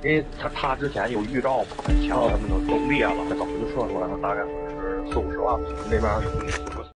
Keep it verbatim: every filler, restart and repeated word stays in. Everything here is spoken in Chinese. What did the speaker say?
因为他他之前有预兆嘛，枪什么的都裂了，早就测出来了，大概是四五十万那边。